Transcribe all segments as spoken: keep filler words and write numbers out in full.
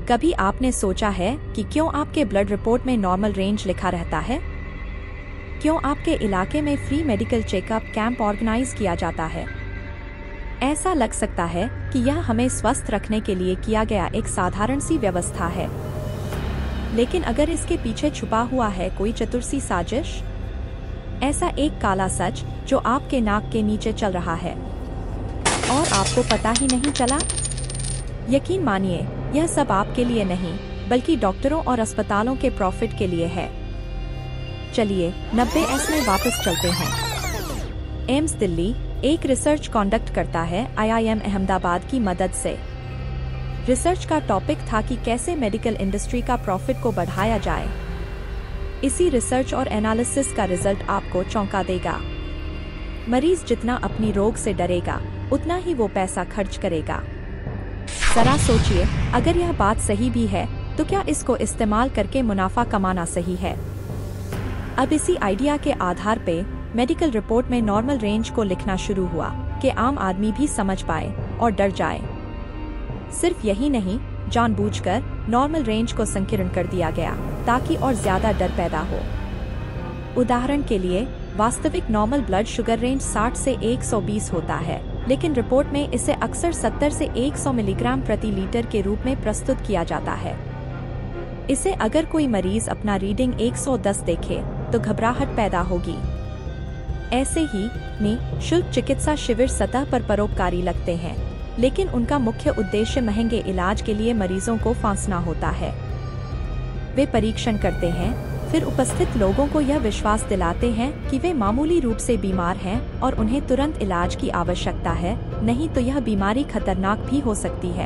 कभी आपने सोचा है कि क्यों आपके ब्लड रिपोर्ट में नॉर्मल रेंज लिखा रहता है? क्यों आपके इलाके में free medical checkup camp organize किया जाता है? ऐसा लग सकता है कि यह हमें स्वस्थ रखने के लिए किया गया एक साधारण सी व्यवस्था है, लेकिन अगर इसके पीछे छुपा हुआ है कोई चतुर सी साजिश, ऐसा एक काला सच जो आपके नाक के नीचे चल रहा है और आपको पता ही नहीं चला। यकीन मानिए, यह सब आपके लिए नहीं बल्कि डॉक्टरों और अस्पतालों के प्रॉफिट के लिए है। चलिए नब्बे एस में वापस चलते हैं। एम्स दिल्ली एक रिसर्च कंडक्ट करता है आई आई एम अहमदाबाद की मदद से। रिसर्च का टॉपिक था कि कैसे मेडिकल इंडस्ट्री का प्रॉफिट को बढ़ाया जाए। इसी रिसर्च और एनालिसिस का रिजल्ट आपको चौंका देगा। मरीज जितना अपनी रोग से डरेगा उतना ही वो पैसा खर्च करेगा। जरा सोचिए, अगर यह बात सही भी है तो क्या इसको इस्तेमाल करके मुनाफा कमाना सही है? अब इसी आइडिया के आधार पे मेडिकल रिपोर्ट में नॉर्मल रेंज को लिखना शुरू हुआ कि आम आदमी भी समझ पाए और डर जाए। सिर्फ यही नहीं, जानबूझकर नॉर्मल रेंज को संकीर्ण कर दिया गया ताकि और ज्यादा डर पैदा हो। उदाहरण के लिए, वास्तविक नॉर्मल ब्लड शुगर रेंज साठ से एक सौ बीस होता है, लेकिन रिपोर्ट में इसे अक्सर सत्तर से एक सौ मिलीग्राम प्रति लीटर के रूप में प्रस्तुत किया जाता है। इसे अगर कोई मरीज अपना रीडिंग एक सौ दस देखे तो घबराहट पैदा होगी। ऐसे ही निःशुल्क चिकित्सा शिविर सतह पर परोपकारी लगते हैं, लेकिन उनका मुख्य उद्देश्य महंगे इलाज के लिए मरीजों को फांसना होता है। वे परीक्षण करते हैं, फिर उपस्थित लोगों को यह विश्वास दिलाते हैं कि वे मामूली रूप से बीमार हैं और उन्हें तुरंत इलाज की आवश्यकता है, नहीं तो यह बीमारी खतरनाक भी हो सकती है।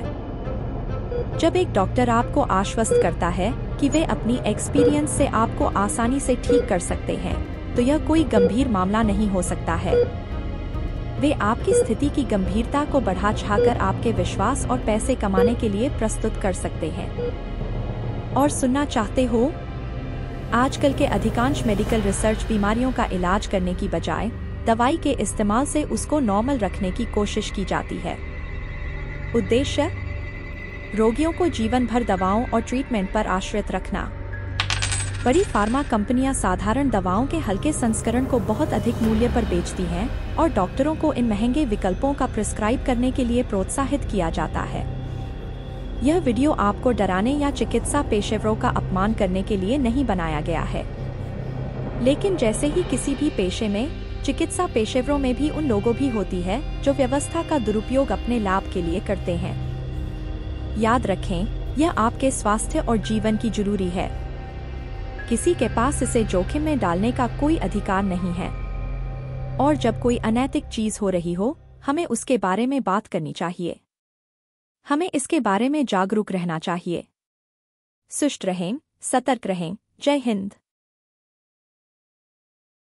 जब एक डॉक्टर आपको आश्वस्त करता है कि वे अपनी एक्सपीरियंस से आपको आसानी से ठीक कर सकते हैं, तो यह कोई गंभीर मामला नहीं हो सकता है। वे आपकी स्थिति की गंभीरता को बढ़ा चढ़ाकर आपके विश्वास और पैसे कमाने के लिए प्रस्तुत कर सकते हैं। और सुनना चाहते हो? आजकल के अधिकांश मेडिकल रिसर्च बीमारियों का इलाज करने की बजाय दवाई के इस्तेमाल से उसको नॉर्मल रखने की कोशिश की जाती है। उद्देश्य? रोगियों को जीवन भर दवाओं और ट्रीटमेंट पर आश्रित रखना। बड़ी फार्मा कंपनियां साधारण दवाओं के हल्के संस्करण को बहुत अधिक मूल्य पर बेचती हैं और डॉक्टरों को इन महंगे विकल्पों का प्रिस्क्राइब करने के लिए प्रोत्साहित किया जाता है। यह वीडियो आपको डराने या चिकित्सा पेशेवरों का अपमान करने के लिए नहीं बनाया गया है, लेकिन जैसे ही किसी भी पेशे में, चिकित्सा पेशेवरों में भी उन लोगों भी होती है जो व्यवस्था का दुरुपयोग अपने लाभ के लिए करते हैं। याद रखें, यह आपके स्वास्थ्य और जीवन की जरूरी है। किसी के पास इसे जोखिम में डालने का कोई अधिकार नहीं है। और जब कोई अनैतिक चीज हो रही हो, हमें उसके बारे में बात करनी चाहिए। हमें इसके बारे में जागरूक रहना चाहिए। सुस्त रहें, सतर्क रहें। जय हिंद।